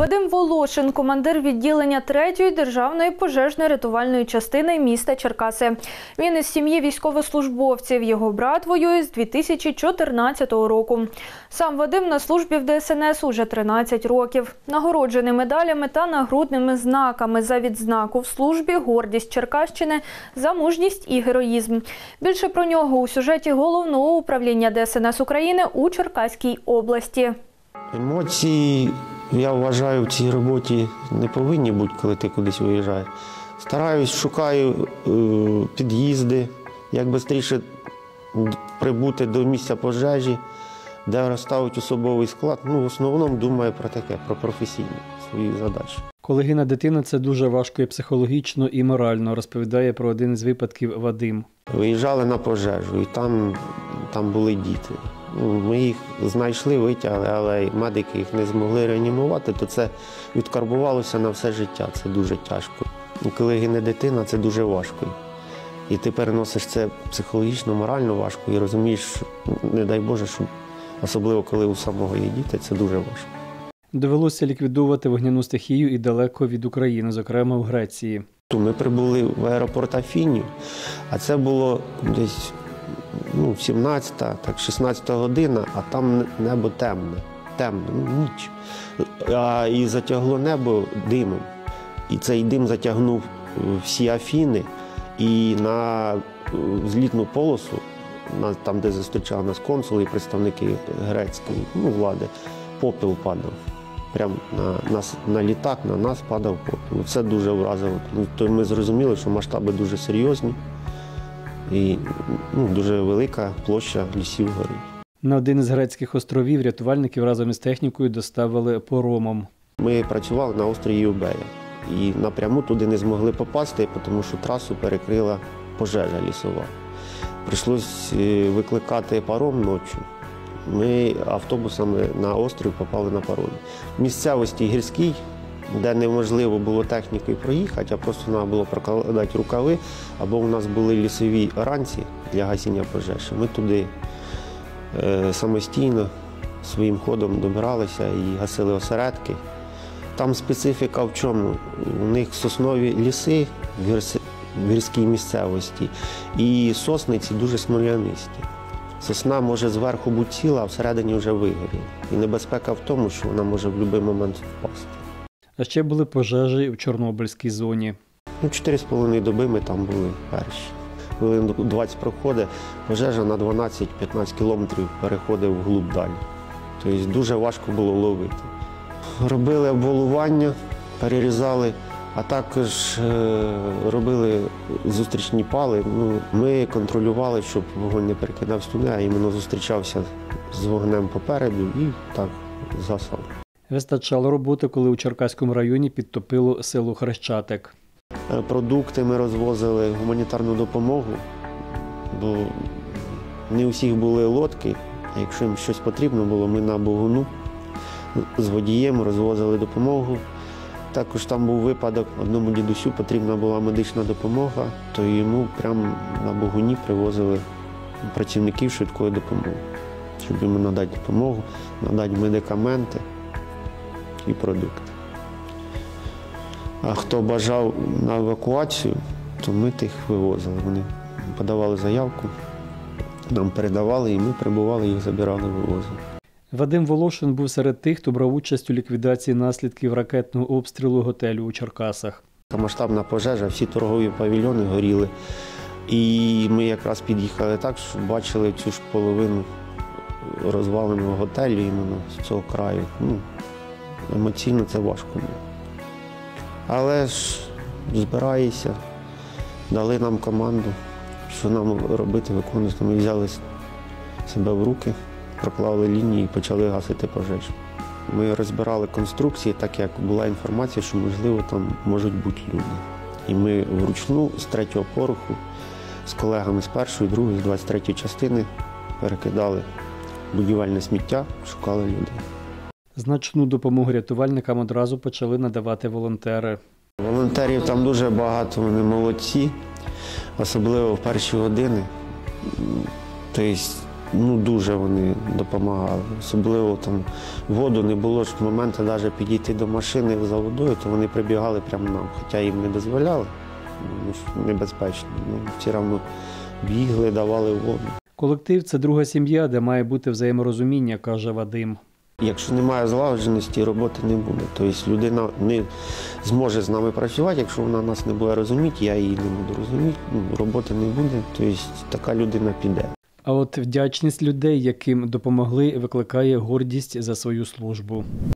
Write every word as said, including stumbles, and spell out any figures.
Вадим Волошин – командир відділення третьої державної пожежно-рятувальної частини міста Черкаси. Він із сім'ї військовослужбовців. Його брат воює з дві тисячі чотирнадцятого року. Сам Вадим на службі в Де Ес Ен Ес уже тринадцять років. Нагороджений медалями та нагрудними знаками за відзнаку в службі «Гордість Черкащини» за мужність і героїзм. Більше про нього у сюжеті Головного управління Де Ес Ен Ес України у Черкаській області. Емоції, я вважаю, в цій роботі не повинні бути, коли ти кудись виїжджаєш. Стараюсь, шукаю е, під'їзди, як швидше прибути до місця пожежі, де розставити особовий склад. Ну, в основному думаю про таке, про професійні свої задачі. Колегина дитина – це дуже важко і психологічно, і морально, розповідає про один із випадків Вадим. Виїжджали на пожежу, і там, там були діти. Ми їх знайшли, витягли, але медики їх не змогли реанімувати, то це відкарбувалося на все життя. Це дуже тяжко. І коли гине дитина, це дуже важко. І ти переносиш це психологічно, морально важко і розумієш, не дай Боже, що особливо коли у самого є діти, це дуже важко. Довелося ліквідовувати вогняну стихію і далеко від України, зокрема в Греції. Ми прибули в аеропорт Афінів, а це було десь ну, сімнадцята, так, шістнадцята година, а там небо темне, темно, ну, ніч. А, і затягло небо димом. І цей дим затягнув всі Афіни, і на злітну полосу, на, там, де зустрічали нас консули і представники грецької ну, влади, попіл падав. Прямо на, на, на літак, на нас падав попіл. Це дуже вразило. То ми зрозуміли, що масштаби дуже серйозні. І ну, дуже велика площа лісів горить. На один із грецьких островів рятувальників разом із технікою доставили паромом. Ми працювали на острові Юбея і напряму туди не змогли попасти, тому що трасу перекрила пожежа лісова. Прийшлось викликати паром ночі. Ми автобусами на острів попали на паром. В місцевості гірській, де неможливо було технікою проїхати, а просто треба було прокладати рукави, або у нас були лісові ранці для гасіння пожежі. Ми туди е, самостійно своїм ходом добиралися і гасили осередки. Там специфіка в чому? У них соснові ліси в, гірс... в гірській місцевості і сосниці дуже смолянисті. Сосна може зверху бути ціла, а всередині вже вигоріла. І небезпека в тому, що вона може в будь-який момент впасти. А ще були пожежі в Чорнобильській зоні. Ну, чотири з половиною доби ми там були перші. Хвилин двадцять проходить, пожежа на дванадцять-п'ятнадцять кілометрів переходить вглуб далі. Тобто дуже важко було ловити. Робили обвалування, перерізали, а також е робили зустрічні пали. Ну, ми контролювали, щоб вогонь не перекидався туди, а іменно зустрічався з вогнем попереду і так згасав. Вистачало роботи, коли у Черкаському районі підтопило село Хрещатик. Продукти ми розвозили, гуманітарну допомогу, бо не у всіх були лодки. Якщо їм щось потрібно було, ми на Богуну з водієм розвозили допомогу. Також там був випадок, одному дідусю потрібна була медична допомога, то йому прямо на Богуні привозили працівників швидкої допомоги, щоб йому надати допомогу, надати медикаменти і продукти. А хто бажав на евакуацію, то ми тих вивозили. Вони подавали заявку, нам передавали, і ми прибували, їх забирали, вивозили. Вадим Волошин був серед тих, хто брав участь у ліквідації наслідків ракетного обстрілу готелю у Черкасах. Масштабна пожежа, всі торгові павільйони горіли. І ми якраз під'їхали так, що бачили цю ж половину розваленого готелю іменно з цього краю. Ну, емоційно це важко було. Але ж збираєшся, дали нам команду, що нам робити, виконувати. Ми взяли себе в руки, проклали лінії і почали гасити пожежу. Ми розбирали конструкції, так як була інформація, що, можливо, там можуть бути люди. І ми вручну з третього поверху з колегами з першої, другої, з двадцять третьої частини перекидали будівельне сміття, шукали людей. Значну допомогу рятувальникам одразу почали надавати волонтери. Волонтерів там дуже багато, вони молодці, особливо в перші години. Тобто Ну, дуже вони допомагали. Особливо там воду не було ж моменту навіть підійти до машини за водою, то вони прибігали прямо нам, хоча їм не дозволяли, ну, що небезпечно. Ну, все одно бігли, давали воду. Колектив – це друга сім'я, де має бути взаєморозуміння, каже Вадим. Якщо немає злагодженості, роботи не буде. Тобто людина не зможе з нами працювати, якщо вона нас не буде розуміти, я її не буду розуміти, ну, роботи не буде, тобто така людина піде. А от вдячність людей, яким допомогли, викликає гордість за свою службу.